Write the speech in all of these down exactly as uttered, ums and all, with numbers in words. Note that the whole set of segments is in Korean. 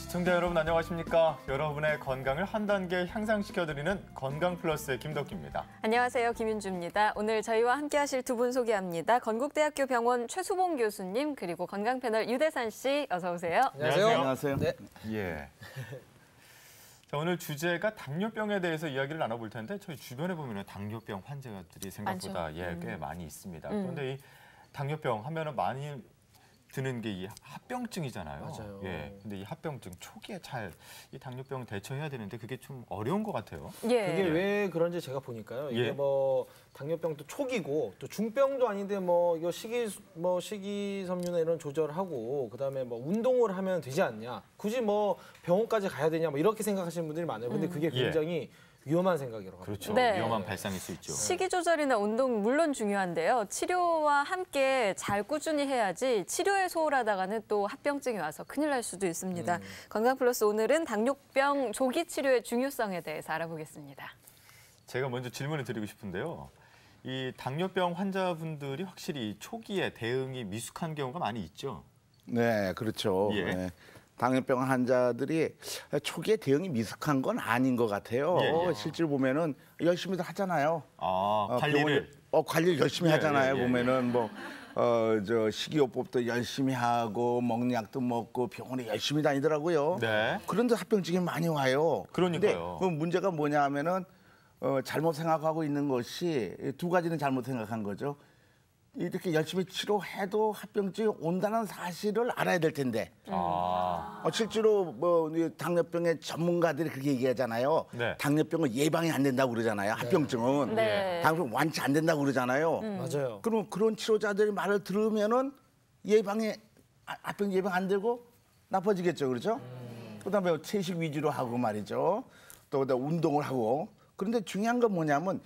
시청자 여러분 안녕하십니까? 여러분의 건강을 한 단계 향상시켜드리는 건강플러스의 김덕기입니다. 안녕하세요. 김윤주입니다. 오늘 저희와 함께하실 두 분 소개합니다. 건국대학교 병원 최수봉 교수님 그리고 건강 패널 유대산 씨 어서 오세요. 안녕하세요. 안녕하세요. 네. 예. 자, 오늘 주제가 당뇨병에 대해서 이야기를 나눠볼 텐데 저희 주변에 보면 당뇨병 환자들이 생각보다 예, 꽤 음. 많이 있습니다. 음. 그런데 이 당뇨병 하면은 많이 드는 게 이 합병증이잖아요. 맞아요. 예. 근데 이 합병증 초기에 잘 이 당뇨병 대처해야 되는데 그게 좀 어려운 것 같아요. 예. 그게 왜 그런지 제가 보니까요. 이게 예. 뭐 당뇨병도 초기고 또 중병도 아닌데 뭐 이거 식이 뭐 식이섬유나 이런 조절하고 그다음에 뭐 운동을 하면 되지 않냐. 굳이 뭐 병원까지 가야 되냐 뭐 이렇게 생각하시는 분들이 많아요. 근데 그게 굉장히 예. 위험한 생각이라고 합니다. 그렇죠. 네. 위험한 발상일 수 있죠. 식이 조절이나 운동 물론 중요한데요. 치료와 함께 잘 꾸준히 해야지 치료에 소홀하다가는 또 합병증이 와서 큰일 날 수도 있습니다. 음. 건강플러스 오늘은 당뇨병 조기 치료의 중요성에 대해서 알아보겠습니다. 제가 먼저 질문을 드리고 싶은데요. 이 당뇨병 환자분들이 확실히 초기에 대응이 미숙한 경우가 많이 있죠. 네, 그렇죠. 예. 네. 당뇨병 환자들이 초기에 대응이 미숙한 건 아닌 것 같아요. 예, 예. 실제로 보면은 열심히들 하잖아요. 아, 어, 관리를. 어, 관리를 열심히 예, 하잖아요. 예, 예, 보면은 뭐, 어, 저 식이요법도 열심히 하고 먹는 약도 먹고 병원에 열심히 다니더라고요. 네. 그런데 합병증이 많이 와요. 그러니까요. 근데 그 문제가 뭐냐 하면은 어, 잘못 생각하고 있는 것이 두 가지는 잘못 생각한 거죠. 이렇게 열심히 치료해도 합병증이 온다는 사실을 알아야 될 텐데. 아. 어, 실제로 뭐 당뇨병의 전문가들이 그렇게 얘기하잖아요. 네. 당뇨병은 예방이 안 된다고 그러잖아요. 합병증은. 네. 당뇨병 완치 안 된다고 그러잖아요. 음. 맞아요. 그럼 그런 치료자들이 말을 들으면은 예방에 아, 합병 예방 안 되고 나빠지겠죠, 그렇죠? 음. 그다음에 채식 위주로 하고 말이죠. 또 그다음 운동을 하고. 그런데 중요한 건 뭐냐면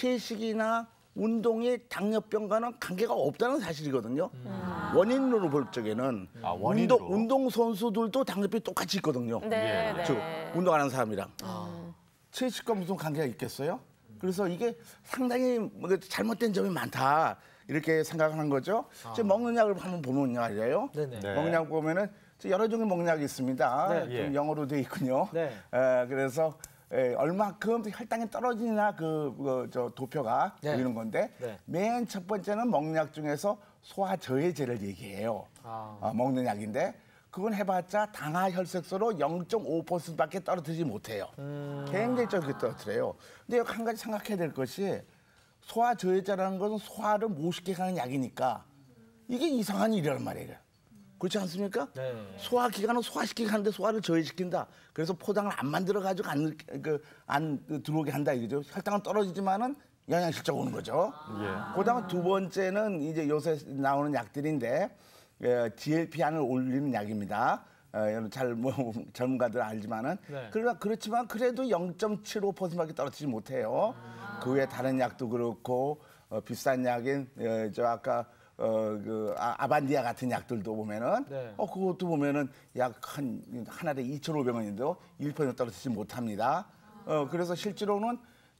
채식이나 운동이 당뇨병과는 관계가 없다는 사실이거든요. 음. 원인으로 볼 적에는 아, 원인으로? 운동, 운동 선수들도 당뇨병이 똑같이 있거든요. 네, 네. 즉 운동하는 사람이랑 음. 채식과 무슨 관계가 있겠어요? 그래서 이게 상당히 뭐 잘못된 점이 많다 이렇게 생각하는 거죠. 아. 지금 먹는 약을 한번 보면 말이에요. 네네. 네. 먹는 약 보면은 여러 종류 먹는 약이 있습니다. 네. 좀 예. 영어로 돼 있군요. 네. 에, 그래서 에, 얼마큼 혈당이 떨어지나 그, 그 저 도표가 네. 보이는 건데 네. 맨 첫 번째는 먹는 약 중에서 소화 저해제를 얘기해요. 아. 어, 먹는 약인데 그건 해봤자 당화 혈색소로 영 점 오 퍼센트밖에 떨어뜨리지 못해요. 음. 굉장히 적게 떨어뜨려요. 근데 여기 한 가지 생각해야 될 것이 소화 저해제라는 것은 소화를 못 시게 하는 약이니까 이게 이상한 일이란 말이에요. 그렇지 않습니까? 네. 소화 기관은 소화시키게 하는데 소화를 저해시킨다. 그래서 포장을 안 만들어 가지고 안, 그, 안 들어오게 한다 이거죠. 혈당은 떨어지지만은 영양실적 오는 거죠. 예. 그다음 두 번째는 이제 요새 나오는 약들인데 예, 디엘피안을 올리는 약입니다. 어, 잘 뭐 전문가들 알지만은 네. 그러나 그렇지만 그래도 영 점 칠오 퍼센트밖에 떨어지지 못해요. 아. 그 외에 다른 약도 그렇고 어, 비싼 약인 어, 저 아까 어, 그 아, 아반디아 같은 약들도 보면은 네. 어 그것도 보면은 약 한 하나에 이천오백 원인데도 일 퍼센트 떨어지지 못합니다. 어 그래서 실제로는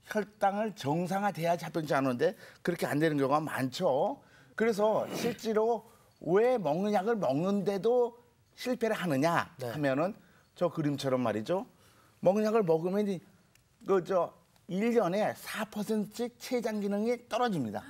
혈당을 정상화돼야지 합병증이 안 오는데 그렇게 안 되는 경우가 많죠. 그래서 실제로 왜 먹는 약을 먹는데도 실패를 하느냐 네. 하면은 저 그림처럼 말이죠. 먹는 약을 먹으면 그 저 일 년에 사 퍼센트씩 췌장 기능이 떨어집니다.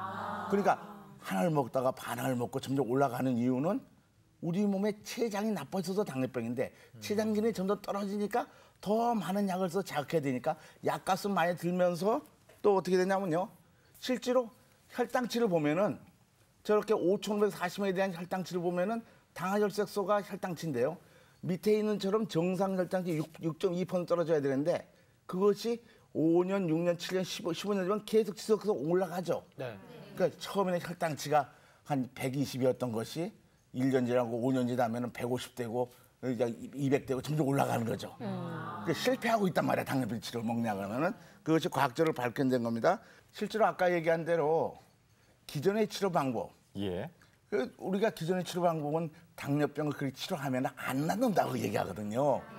그러니까 하나를 먹다가 반을 먹고 점점 올라가는 이유는 우리 몸에 췌장이 나빠져서 당뇨병인데 췌장 기능이 점점 떨어지니까 더 많은 약을 써서 자극해야 되니까 약값은 많이 들면서 또 어떻게 되냐면요. 실제로 혈당치를 보면은 저렇게 오천오백사십 원에 대한 혈당치를 보면은 당화혈색소가 혈당치인데요. 밑에 있는 처럼 정상 혈당치 육 점 이 퍼센트 떨어져야 되는데 그것이 오 년, 육 년, 칠 년, 십오, 십오 년 되면 계속 지속해서 올라가죠. 네. 그러니까 처음에는 혈당치가 한 백이십이었던 것이 일 년 지나고 오 년 지나면 백오십 되고 이백 되고 점점 올라가는 거죠. 음. 그러니까 실패하고 있단 말이야. 당뇨병 치료를 먹냐 그러면은 그것이 과학적으로 발견된 겁니다. 실제로 아까 얘기한 대로 기존의 치료 방법, 예. 그 우리가 기존의 치료 방법은 당뇨병을 그렇게 치료하면 안 낫는다고 얘기하거든요.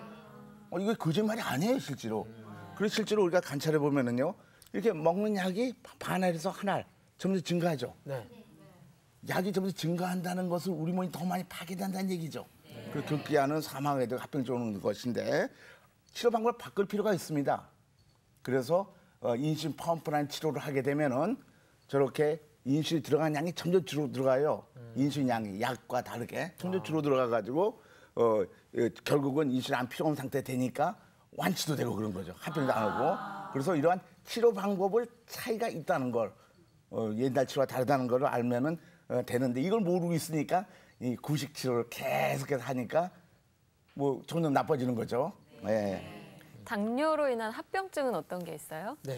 어, 이거 거짓말이 아니에요, 실제로. 그래서 실제로 우리가 관찰해 보면은요, 이렇게 먹는 약이 반알에서 한 알 점점 증가하죠. 네. 약이 점점 증가한다는 것은 우리 몸이 더 많이 파괴된다는 얘기죠. 그 급기야는 사망에도 합병증 오는 것인데 치료 방법을 바꿀 필요가 있습니다. 그래서 어, 인슐린 펌프라는 치료를 하게 되면은 저렇게 인슐린이 들어간 양이 점점 줄어 들어가요. 음. 인슐린 양이 약과 다르게 점점 줄어 들어가 가지고 어, 예, 결국은 인슐린 안 필요 없는 상태 되니까 완치도 되고 그런 거죠. 합병도 안 하고. 그래서 이러한 치료 방법을 차이가 있다는 걸 어, 옛날 치료와 다르다는 걸 알면은 어, 되는데 이걸 모르고 있으니까 이 구식 치료를 계속해서 하니까 뭐 점점 나빠지는 거죠. 네. 당뇨로 인한 합병증은 어떤 게 있어요? 네.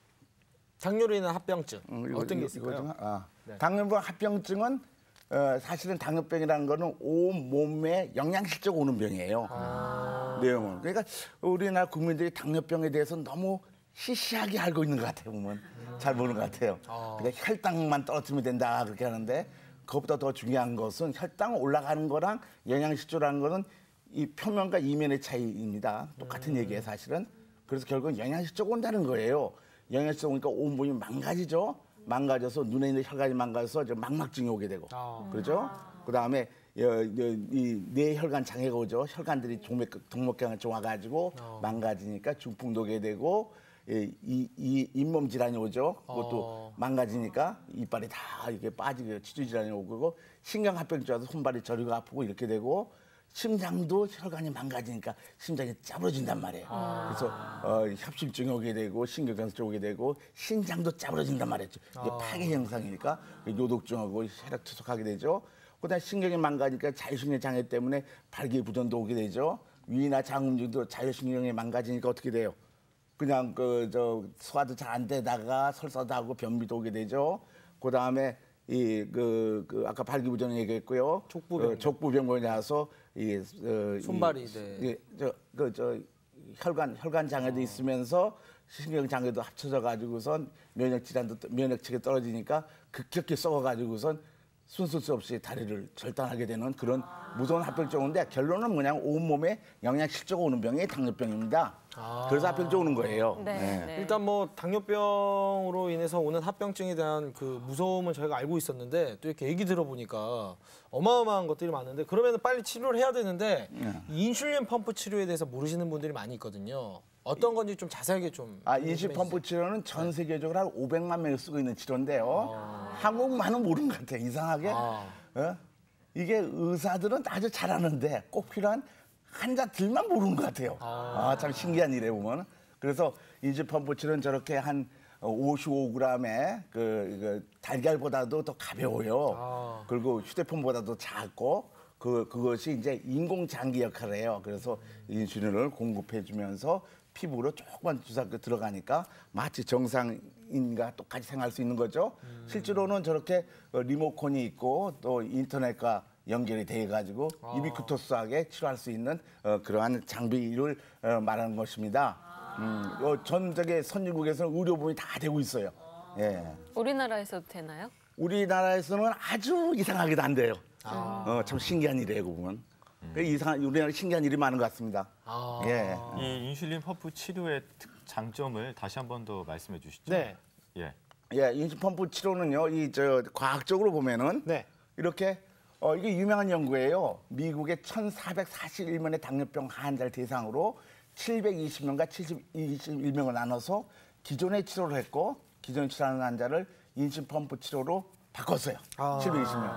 당뇨로 인한 합병증 음, 이거, 어떤 게 이거, 있을까요? 이거 좀, 아. 네. 당뇨병 합병증은 어, 사실은 당뇨병이라는 거는 온 몸에 영양실적 오는 병이에요. 아. 내용은. 그러니까 우리나라 국민들이 당뇨병에 대해서 너무 시시하게 알고 있는 것 같아요. 보면 음. 잘 모르는 것 같아요. 아. 그러니까 혈당만 떨어뜨리면 된다 그렇게 하는데 그것보다 더 중요한 것은 혈당 올라가는 거랑 영양실조라는 거는 이 표면과 이면의 차이입니다. 똑같은 음. 얘기예요, 사실은. 그래서 결국은 영양실조가 온다는 거예요. 영양실조가 오니까 온몸이 망가지죠. 망가져서 눈에 있는 혈관이 망가져서 망막증이 오게 되고, 아. 그렇죠? 그 다음에 뇌 혈관 장애가 오죠. 혈관들이 동맥 동맥경에 좀 와가지고 어. 망가지니까 중풍도 오게 되고 이, 이, 이 잇몸 질환이 오죠. 그것도 어. 망가지니까 이빨이 다 이렇게 빠지고 치주 질환이 오고 신경합병증 와서 손발이 저리고 아프고 이렇게 되고. 심장도 혈관이 망가지니까 심장이 짜부러진단 말이에요. 아. 그래서 어, 협심증이 오게 되고 신경경색 오게 되고 신장도 짜부러진단 말이죠. 이게 아. 파괴 현상이니까 요독증하고 혈액 투석하게 되죠. 그다음 신경이 망가지니까 자율신경 장애 때문에 발기부전도 오게 되죠. 위나 장음증도 자율신경이 망가지니까 어떻게 돼요? 그냥 그 저 소화도 잘 안 되다가 설사도 하고 변비도 오게 되죠. 그다음에 이 그 그 아까 발기부전 얘기했고요. 족부병. 어, 족부병원에 와서 이 어, 손발이 네. 저그 저 혈관 혈관 장애도 있으면서 신경 장애도 합쳐져 가지고선 면역 질환도 면역체계 떨어지니까 급격히 썩어 가지고선 순수 수 없이 다리를 절단하게 되는 그런 무서운 합병증인데 결론은 뭐냐면 온몸에 영양 실조가 오는 병이 당뇨병입니다. 아. 그래서 합병증 오는 거예요. 네. 네. 네. 일단 뭐 당뇨병으로 인해서 오는 합병증에 대한 그 무서움은 저희가 알고 있었는데 또 이렇게 얘기 들어보니까 어마어마한 것들이 많은데 그러면 빨리 치료를 해야 되는데 네. 이 인슐린 펌프 치료에 대해서 모르시는 분들이 많이 있거든요. 어떤 건지 좀 자세하게 좀. 아, 인슐린 펌프 치료는 전 세계적으로 한 오백만 명이 쓰고 있는 치료인데요. 아. 한국만은 모르는 것 같아요. 이상하게. 아. 어? 이게 의사들은 아주 잘하는데 꼭 필요한 환자들만 모르는 것 같아요. 아, 아 참 신기한 일에 보면. 그래서 인슐린 펌프 치료는 저렇게 한 오십오 그램의 그, 그 달걀보다도 더 가벼워요. 아. 그리고 휴대폰보다도 작고 그 그것이 이제 인공장기 역할을 해요. 그래서 인슐린을 공급해주면서 피부로 조금만 주사 들어가니까 마치 정상인과 똑같이 생활할 수 있는 거죠. 음. 실제로는 저렇게 리모컨이 있고 또 인터넷과 연결이 돼가지고 아. 유비쿠터스하게 치료할 수 있는 어, 그러한 장비를 어, 말하는 것입니다. 아. 음, 어, 전 세계 선진국에서는 의료보험이 다 되고 있어요. 예. 우리나라에서도 되나요? 우리나라에서는 아주 이상하게도 안 돼요. 아. 어, 참 신기한 일이에요, 그 보면. 음. 이상한 우리나라 신기한 일이 많은 것 같습니다. 아. 예. 이 인슐린 펌프 치료의 특- 장점을 다시 한 번 더 말씀해 주시죠. 네. 예. 예, 인슐린 펌프 치료는요, 이 저 과학적으로 보면은 네. 이렇게 어, 이게 유명한 연구예요. 미국의 천사백사십일 명의 당뇨병 환자를 대상으로 칠백이십 명과 칠십일 명을 나눠서 기존의 치료를 했고 기존에 치료하는 환자를 인슐린 펌프 치료로 바꿨어요. 아. 칠백이십 명.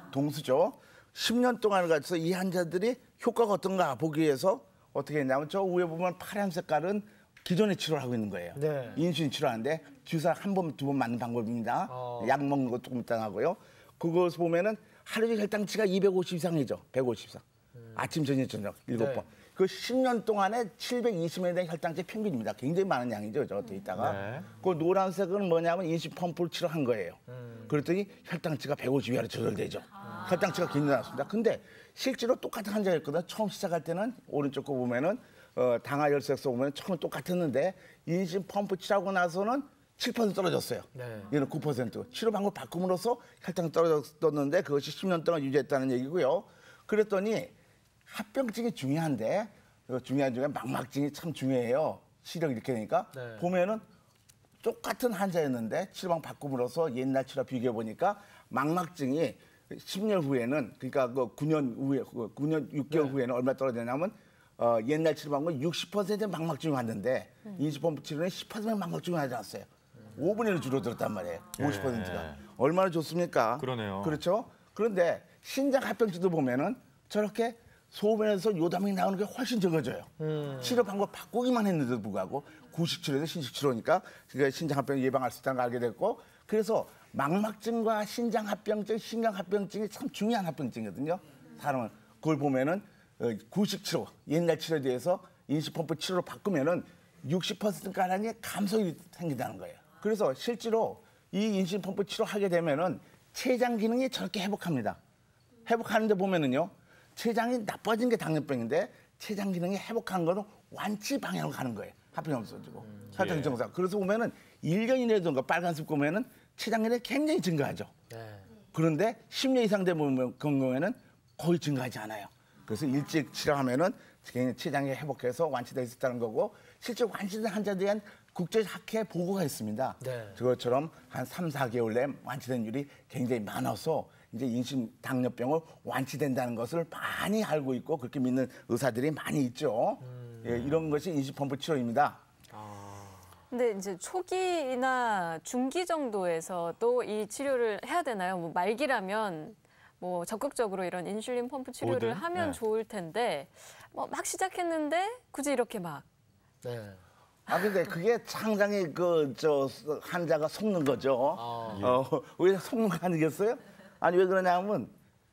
동수죠. 십 년 동안을 가지고 이 환자들이 효과가 어떤가 보기 위해서 어떻게 했냐면 저 위에 보면 파란 색깔은 기존에 치료를 하고 있는 거예요. 네. 인슐린 치료하는데 주사 한 번, 두 번 맞는 방법입니다. 어. 약 먹는 것도 조금 이따 하고요. 그것을 보면은 하루 종일 혈당치가 이백오십 이상이죠. 백오십 이상. 음. 아침, 저녁, 저녁 일곱 번. 네. 그 십 년 동안에 칠백이십에 대한 혈당치 평균입니다. 굉장히 많은 양이죠. 저한테 있다가. 네. 그 노란색은 뭐냐면 인슐린 펌프를 치료한 거예요. 음. 그랬더니 혈당치가 백오십 이하로 조절되죠. 아. 혈당치가 굉장히 낮습니다. 근데 실제로 똑같은 환자였거든요. 처음 시작할 때는 오른쪽 거 보면은 어, 당화혈색소 보면 처음 똑같았는데 인슐린 펌프 치료하고 나서는 칠 퍼센트 떨어졌어요. 네. 얘는 구 퍼센트. 치료 방법 바꿈으로써 혈당 떨어졌었는데 그것이 십 년 동안 유지했다는 얘기고요. 그랬더니 합병증이 중요한데 그 중요한 중에 망막증이 참 중요해요. 시력 이렇게 되니까 네. 보면은 똑같은 환자였는데 치료방 바꿈으로써 옛날 치료 비교해 보니까 망막증이 십 년 후에는 그러니까 그 구 년 후에 구 년 육 개월 네. 후에는 얼마 떨어지냐면 어, 옛날 치료한 건 육십 퍼센트 망막증이 왔는데 음. 인식 펌프 치료는 십 퍼센트 망막증이 하지 않았어요. 오 분의 일 줄어들었단 말이에요. 오십 퍼센트가. 예. 얼마나 좋습니까? 그러네요. 그렇죠? 그런데 신장 합병증도 보면은 저렇게 소변에서 요담이 나오는 게 훨씬 적어져요. 음. 치료 방법 바꾸기만 했는데도 불구하고 구식 치료에서 신식 치료니까 그러니까 신장 합병 예방할 수 있다는 걸 알게 됐고 그래서 망막증과 신장 합병증, 신경 합병증이 참 중요한 합병증이거든요. 사람은 그걸 보면은 어, 구식 치료, 옛날 치료에 대해서 인식 펌프 치료로 바꾸면은 육십 퍼센트 가량의 감소율이 생긴다는 거예요. 그래서 실제로 이 인식 펌프 치료하게 되면은 췌장 기능이 저렇게 회복합니다. 회복하는데 보면은요. 췌장이 나빠진 게 당뇨병인데 췌장 기능이 회복하는 거는 완치 방향으로 가는 거예요. 합병이 없어지고 음, 혈당 예. 정상. 그래서 보면은 일 년 이내든가 빨간색 보면은 췌장 기능이 굉장히 증가하죠. 네. 그런데 십 년 이상 된 경우에는 거의 증가하지 않아요. 그래서 일찍 치료하면은 췌장이 회복해서 완치될 수 있다는 거고 실제 완치된 환자들에 대한 국제학회 보고가 있습니다. 네. 그것처럼 한 삼, 사 개월 내에 완치된 율이 굉장히 많아서 이제 인심 당뇨병을 완치된다는 것을 많이 알고 있고 그렇게 믿는 의사들이 많이 있죠. 음. 예, 이런 것이 인식 펌프 치료입니다. 근데 이제 초기나 중기 정도에서 또 이 치료를 해야 되나요? 뭐 말기라면 뭐 적극적으로 이런 인슐린 펌프 치료를 뭐든? 하면 네. 좋을 텐데 뭐 막 시작했는데 굳이 이렇게 막 네. 아 근데 그게 상당히 그 저 환자가 속는 거죠. 아. 어, 왜 속는 거 아니겠어요? 아니 왜 그러냐면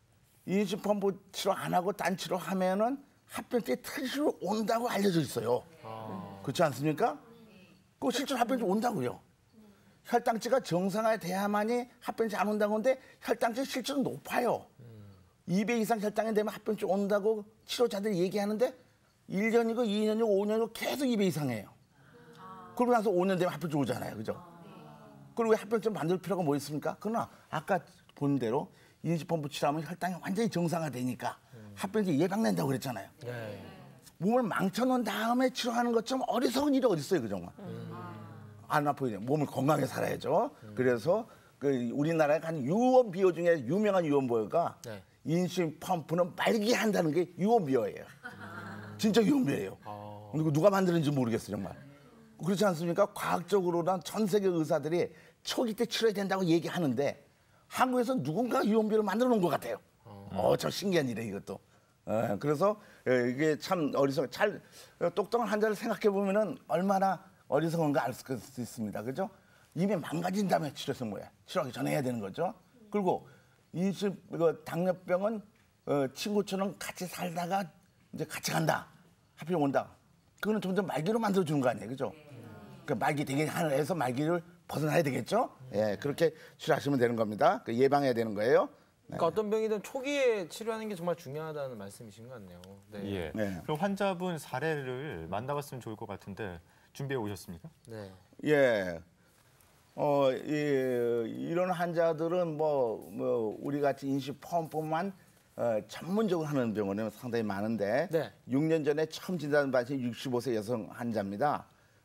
인식 펌프 치료 안 하고 딴 치료 하면은 합병증이 틀리로 온다고 알려져 있어요. 그렇지 않습니까? 그 실제로 합병증 온다고요. 혈당치가 정상화에 돼야만이 합병증 안 온다고 하는데 혈당치 실제로 높아요. 이백 이상 혈당이 되면 합병증 온다고 치료자들이 얘기하는데 일 년이고 이 년이고 오 년이고 계속 이백 이상이에요. 그러고 나서 오 년 되면 합병증 오잖아요. 그죠? 그리고 왜 합병증 만들 필요가 뭐 있습니까? 그러나 아까 본 대로 인식 펌프 치료하면 혈당이 완전히 정상화되니까 합병증 예방된다고 그랬잖아요. 네. 몸을 망쳐놓은 다음에 치료하는 것처럼 어리석은 일이 어디 있어요, 그 정말. 안 아프게 몸을 건강하게 살아야죠. 그래서 그 우리나라의 한 유언 비어 중에 유명한 유언 비어가 네. 인슐린 펌프는 말게 한다는 게 유언 비어예요. 진짜 유언 비어예요. 근데 그 누가 만드는지 모르겠어요, 정말. 그렇지 않습니까? 과학적으로는 전 세계 의사들이 초기 때 치료해야 된다고 얘기하는데 한국에서 누군가 유언 비어를 만들어 놓은 것 같아요. 어, 저 신기한 일이에요, 이것도. 예, 그래서 예, 이게 참 어리석, 잘 어, 똑똑한 환자를 생각해 보면은 얼마나 어리석은가 알 수 있습니다, 그죠? 이미 망가진 다음에 치료해서 뭐야? 치료하기 전에 해야 되는 거죠. 그리고 인슐 이거 당뇨병은 어, 친구처럼 같이 살다가 이제 같이 간다, 합병 온다. 그거는 점점 말기로 만들어 주는 거 아니에요, 그죠? 그 말기 되게 하늘에서 말기를 벗어나야 되겠죠? 예, 그렇게 치료하시면 되는 겁니다. 그 예방해야 되는 거예요. 그러니까 어떤 병이든 초기에 치료하는 게 정말 중요하다는 말씀이신 것 같네요. 네. 예. 네. 그럼 환자분 사례를 만나봤으면 좋을 것 같은데 준비해 오셨습니까? 네. 예. 어, 이, 이런 환자들은 뭐, 뭐 우리 같이 인식 펌프만 어, 전문적으로 하는 병원은 상당히 많은데 네. 육 년 전에 처음 진단받으신 육십오 세 여성 환자입니다.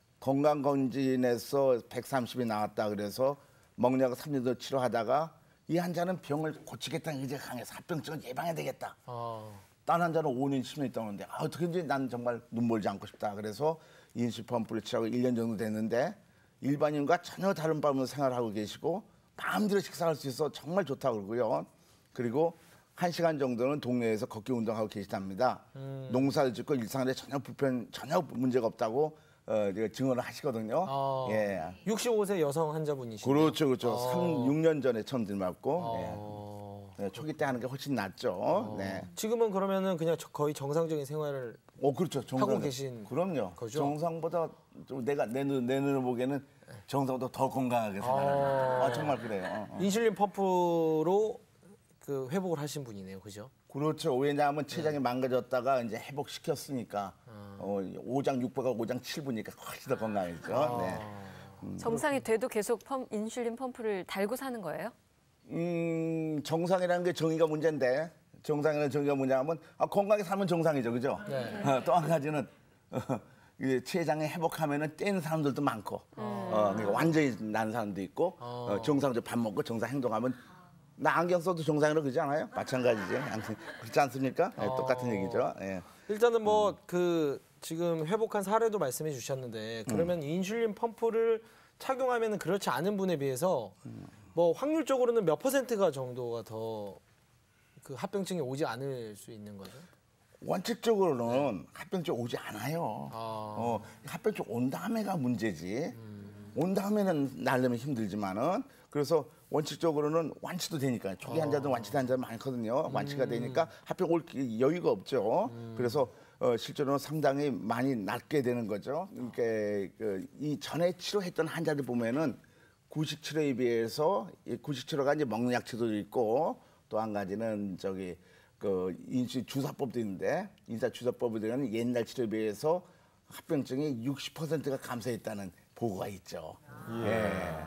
건강검진에서 백삼십이 나왔다 그래서 먹냐고 삼 년 더 치료하다가 이 환자는 병을 고치겠다는 의지가 강해서 합병증을 예방해야 되겠다. 아. 딴 환자는 오 년, 십 년 있다 오는데 아, 어떻게든지 난 정말 눈물지 않고 싶다. 그래서 인식 펌프를 치료하고 일 년 정도 됐는데 일반인과 전혀 다른 방법으로 생활하고 계시고 마음대로 식사할 수 있어 정말 좋다고 그러고요. 그리고 한 시간 정도는 동네에서 걷기 운동하고 계시답니다. 음. 농사를 짓고 일상에 전혀 불편, 전혀 문제가 없다고 어, 증언을 하시거든요. 아. 예. 육십오 세 여성 환자분이시죠? 그렇죠, 그렇죠. 어. 삼, 육 년 전에 처음 들맞고 어. 네, 초기 때 하는 게 훨씬 낫죠. 네. 지금은 그러면은 그냥 저- 거의 정상적인 생활을 어, 그렇죠. 정상, 하고 계신 그럼요. 거죠? 정상보다 좀 내가 내, 눈, 내 눈을 보기에는 정상보다 더 건강하게 살아요. 아, 정말 그래요. 어, 어. 인슐린 펌프로 그 회복을 하신 분이네요, 그죠? 그렇죠. 왜냐하면 체장이 망가졌다가 이제 회복시켰으니까 어, 오장 육부가 오장 칠부니까 훨씬 더 건강해죠. 네. 정상이 돼도 계속 펌, 인슐린 펌프를 달고 사는 거예요? 음, 정상이라는 게 정의가 문제인데 정상이라는 정의가 뭐냐면 아, 건강하게 살면 정상이죠, 그죠? 네. 어, 또 한 가지는 어, 이 췌장이 회복하면은 떼는 사람들도 많고, 어, 그러니까 완전히 난 사람도 있고 어, 정상적으로 밥 먹고 정상 행동하면 나 안경 써도 정상이라고 그러지 않아요? 마찬가지지. 그렇지 않습니까? 예, 똑같은 얘기죠. 예. 일단은 뭐 그 지금 회복한 사례도 말씀해 주셨는데 그러면 인슐린 펌프를 착용하면 그렇지 않은 분에 비해서 뭐 확률적으로는 몇 퍼센트가 정도가 더 그 합병증이 오지 않을 수 있는 거죠? 원칙적으로는 합병증 오지 않아요. 아. 어, 합병증 온 다음에가 문제지. 온 다음에는 날려면 힘들지만은 그래서 원칙적으로는 완치도 되니까 초기 환자든 완치 환자 많거든요. 완치가 되니까 합병 올 여유가 없죠. 그래서 어, 실제로는 상당히 많이 낫게 되는 거죠. 그러니까 그, 이 전에 치료했던 환자들 보면은 구식 치료에 비해서 이 구식 치료가 이제 먹는 약치도 있고 또 한 가지는 저기 그 인슐 주사법도 있는데 인사 주사법에 대한 옛날 치료에 비해서 합병증이 육십 퍼센트가 감소했다는 보고가 있죠. 예. 예.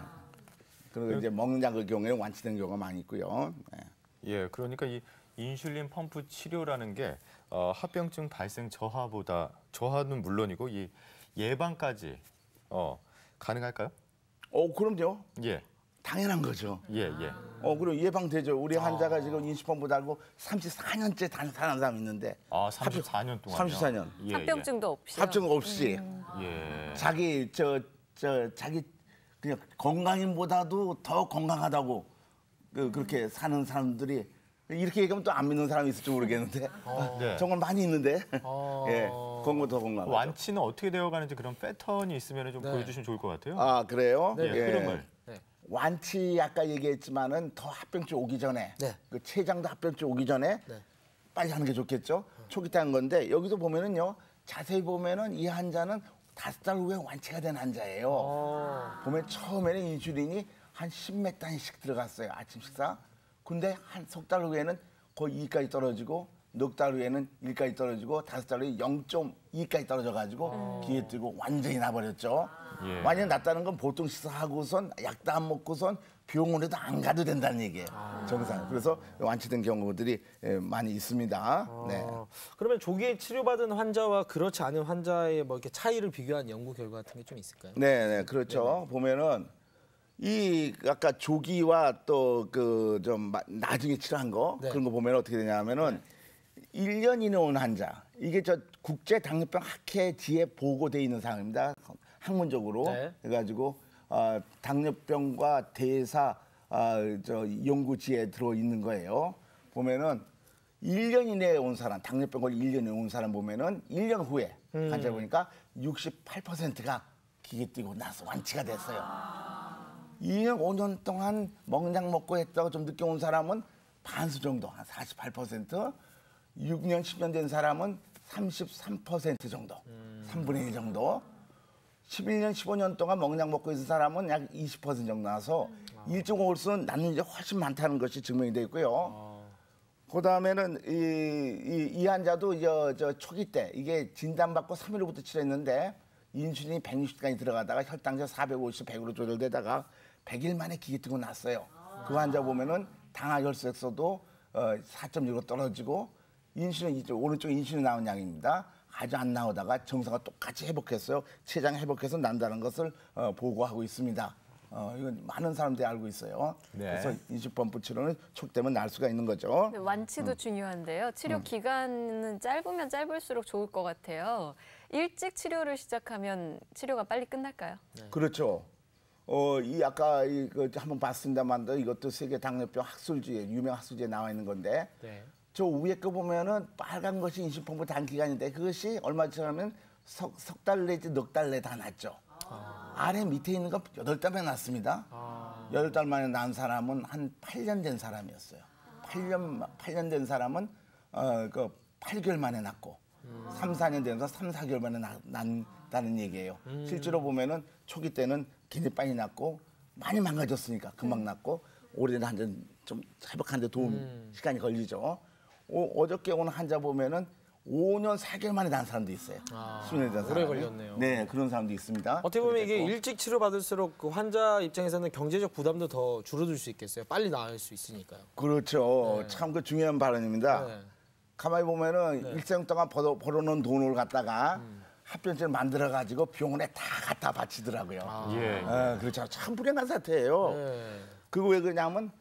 그리고 이제 먹는 약의 경우에 완치된 경우가 많이 있고요. 예. 예, 그러니까 이 인슐린 펌프 치료라는 게 어, 합병증 발생 저하보다 저하는 물론이고 이 예방까지 어, 가능할까요? 어, 그럼요. 예, 당연한 거죠. 예, 예. 어, 그리고 예방되죠. 우리 환자가 지금 인슐린펌프 달고 삼십사 년째 단 사는 사람 있는데. 아, 삼십사 년 동안. 삼십사 년. 예, 합병증도 없이. 합병 없이. 예. 자기 저 저 자기 그냥 건강인보다도 더 건강하다고 그, 그렇게 사는 사람들이 이렇게 얘기하면 또 안 믿는 사람이 있을지 모르겠는데 네. 정말 많이 있는데 어. 예, 건강 더 건강. 완치는 어떻게 되어가는지 그런 패턴이 있으면 좀 네. 보여주시면 좋을 것 같아요. 아 그래요? 예, 흐름을. 네. 완치 아까 얘기했지만은 더 합병증 오기 전에 네. 그 췌장도 합병증 오기 전에 네. 빨리 하는 게 좋겠죠. 초기 때 한 건데 여기도 보면은요 자세히 보면은 이 환자는 다섯 달 후에 완치가 된 환자예요. 어. 보면 처음에는 인슐린이 한 십 몇 단씩 들어갔어요. 아침 식사. 근데 한 석 달 후에는 거의 이까지 떨어지고 넉 달 후에는 일까지 떨어지고 다섯 달 후에 영 점 이까지 떨어져가지고 기회 뜨고 완전히 나버렸죠. 예. 완전히 낫다는 건 보통 식사하고선 약도 안 먹고선 병원에도 안 가도 된다는 얘기예요. 정상. 그래서 완치된 경우들이 예, 많이 있습니다. 네. 어, 그러면 조기에 치료받은 환자와 그렇지 않은 환자의 뭐 이렇게 차이를 비교한 연구 결과 같은 게 좀 있을까요? 네, 네, 그렇죠. 보면은 이 아까 조기와 또 그 좀 나중에 치료한 거 네. 그런 거 보면 어떻게 되냐면은 일 년 이내 온 환자 이게 저 국제 당뇨병 학회지에 보고돼 있는 사항입니다. 학문적으로 네. 해가지고 어, 당뇨병과 대사 어, 저 연구지에 들어 있는 거예요. 보면은 일 년 이내에 온 사람 당뇨병 걸려 일 년 이내에 온 사람 보면은 일 년 후에 음. 환자 보니까 육십팔 퍼센트가 기계 뛰고 나서 완치가 됐어요. 이 년, 오 년 동안 먹약 먹고 했다고 좀 늦게 온 사람은 반수 정도, 한 사십팔 퍼센트. 육 년, 십 년 된 사람은 삼십삼 퍼센트 정도, 삼분의 일 정도. 십일 년, 십오 년 동안 먹약 먹고 있는 사람은 약 이십 퍼센트 정도 나서 일정 홀수는 낫는 게 훨씬 많다는 것이 증명이 되어 있고요. 그 다음에는 이, 이, 이 환자도 저, 저 초기 때 이게 진단받고 삼 일 후부터 치료했는데 인슐린이 백육십까지 들어가다가 혈당제 사백오십, 백으로 조절되다가 백 일 만에 기계 뜨고 났어요. 그 환자 보면은 당화혈색소도 어, 사 점 육으로 떨어지고 인슐린 이쪽 오른쪽 인슐린 나온 양입니다. 아주 안 나오다가 정상과 똑같이 회복했어요. 췌장 회복해서 난다는 것을 어, 보고하고 있습니다. 어, 이건 많은 사람들이 알고 있어요. 네. 그래서 인슐린펌프 치료는 촉 되면 날 수가 있는 거죠. 완치도 중요한데요. 치료 기간은 짧으면 짧을수록 좋을 것 같아요. 일찍 치료를 시작하면 치료가 빨리 끝날까요? 그렇죠. 어, 이 아까 이, 그, 한번 봤습니다만 이것도 세계 당뇨병 학술지에 유명 학술지에 나와 있는 건데 네. 저 위에 거 보면은 빨간 것이 인슐린펌프 단기간인데 그것이 얼마쯤 하면 석, 석 달 내지 넉 달 내 다 났죠. 아. 아래 밑에 있는 건 여덟 달 만에 났습니다. 아. 여덟 달 만에 난 사람은 한 팔 년 된 사람이었어요. 팔 년, 팔 년 된 사람은 어, 그 팔 개월 만에 났고 음. 삼, 사 년 된 사람 삼, 사 개월 만에 나, 난다는 얘기예요. 음. 실제로 보면은 초기 때는 굉장히 빨리 났고 많이 망가졌으니까 금방 났고 오래된 환자는 좀 회복하는데 도움 음. 시간이 걸리죠. 오, 어저께 오는 환자 보면은 오 년 사 개월 만에 난 사람도 있어요. 아, 십 년 된 사람. 오래 걸렸네요. 네, 그런 사람도 있습니다. 어떻게 보면 이게 그랬고. 일찍 치료받을수록 그 환자 입장에서는 경제적 부담도 더 줄어들 수 있겠어요. 빨리 나을 수 있으니까요. 그렇죠. 네. 참 그 중요한 발언입니다. 네. 가만히 보면은 네. 일생 동안 벌어, 벌어놓은 돈을 갖다가 음. 합병증을 만들어가지고 병원에 다 갖다 바치더라고요. 아. 예. 아, 그렇죠. 참 불행한 사태예요. 네. 그거 왜 그러냐면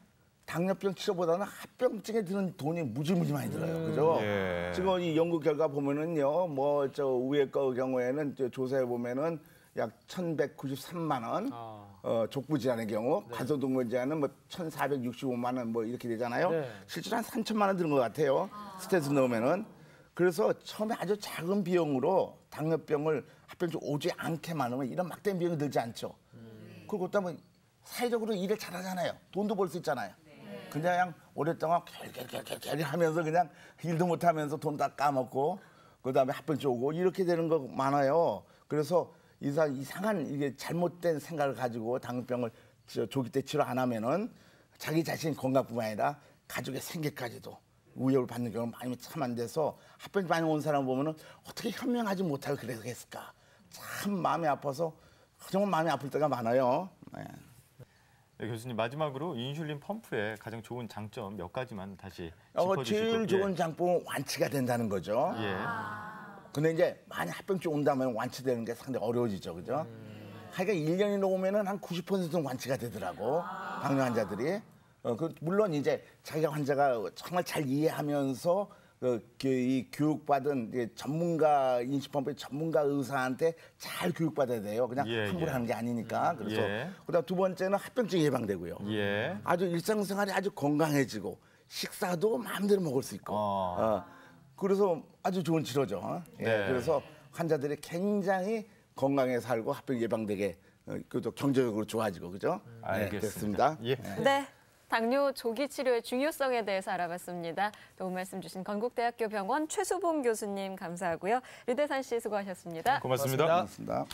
당뇨병 치료보다는 합병증에 드는 돈이 무지무지 많이 들어요. 그죠? 예. 지금 이 연구 결과 보면은요, 뭐 저 위에 거 경우에는 저 조사해 보면은 약 천백구십삼만 원, 아. 어, 족부 질환의 경우, 가소동물 질환은 뭐 천사백육십오만 원 뭐 이렇게 되잖아요. 네. 실제로 한 삼천만 원 드는 것 같아요. 스테스 넣으면은. 그래서 처음에 아주 작은 비용으로 당뇨병을 합병증 오지 않게 만들면 이런 막대한 비용이 들지 않죠. 그리고 그다음에 사회적으로 일을 잘하잖아요. 돈도 벌 수 있잖아요. 그냥 오랫동안 결결결결 하면서 그냥 일도 못 하면서 돈 다 까먹고 그다음에 합병증 오고 이렇게 되는 거 많아요. 그래서 이상 이상한 이게 잘못된 생각을 가지고 당뇨병을 조기 때 치료 안 하면은 자기 자신 건강뿐만 아니라 가족의 생계까지도 위협을 받는 경우가 많이 참 안 돼서 합병증 많이 온 사람 보면은 어떻게 현명하지 못하고 그랬을까? 참 마음이 아파서 정말 마음이 아플 때가 많아요. 네. 네, 교수님 마지막으로 인슐린 펌프의 가장 좋은 장점 몇 가지만 다시 어, 짚어주시고. 제일 좋은 장점은 완치가 된다는 거죠. 예. 예. 근데 이제 많이 합병증 온다면 완치되는 게 상당히 어려워지죠, 그죠? 하여간 일 년이 넘으면은 한 구십 퍼센트는 완치가 되더라고, 당뇨 환자들이. 어, 그 물론 이제 자기가 환자가 정말 잘 이해하면서 그, 그, 이 교육받은 이제 전문가 인식펌프의 전문가 의사한테 잘 교육받아야 돼요. 그냥 예, 함부로 예. 하는 게 아니니까. 그래서 예. 그다음 두 번째는 합병증 예방되고요. 예. 아주 일상생활이 아주 건강해지고 식사도 마음대로 먹을 수 있고. 어. 어, 그래서 아주 좋은 치료죠. 예, 네. 그래서 환자들이 굉장히 건강하게 살고 합병 예방되게 어, 그것도 경제적으로 좋아지고 그죠? 알겠습니다. 네, 됐습니다. 예. 네. 당뇨 조기 치료의 중요성에 대해서 알아봤습니다. 도움 말씀 주신 건국대학교 병원 최수봉 교수님 감사하고요. 류대산 씨 수고하셨습니다. 고맙습니다. 고맙습니다. 고맙습니다.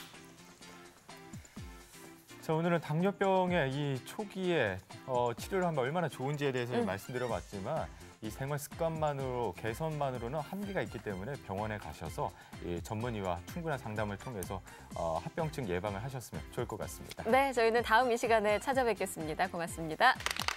자, 오늘은 당뇨병의 이 초기에 어, 치료를 하면 얼마나 좋은지에 대해서 음. 말씀드려봤지만 이 생활 습관만으로 개선만으로는 한계가 있기 때문에 병원에 가셔서 이 전문의와 충분한 상담을 통해서 어, 합병증 예방을 하셨으면 좋을 것 같습니다. 네, 저희는 다음 이 시간에 찾아뵙겠습니다. 고맙습니다.